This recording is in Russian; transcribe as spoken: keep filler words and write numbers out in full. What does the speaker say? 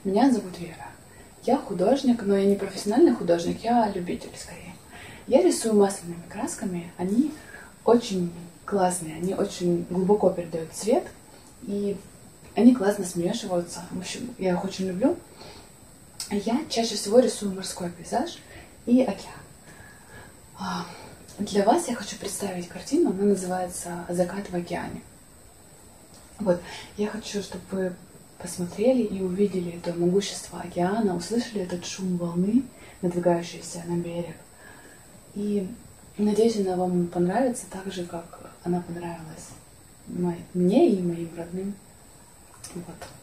Меня зовут Вера. Я художник, но я не профессиональный художник, я любитель скорее. Я рисую масляными красками, они очень классные, они очень глубоко передают цвет, и они классно смешиваются. В общем, я их очень люблю. Я чаще всего рисую морской пейзаж и океан. Для вас я хочу представить картину, она называется «Закат в океане». Вот, я хочу, чтобы вы посмотрели и увидели это могущество океана, услышали этот шум волны, надвигающейся на берег. И надеюсь, она вам понравится так же, как она понравилась мне и моим родным. Вот.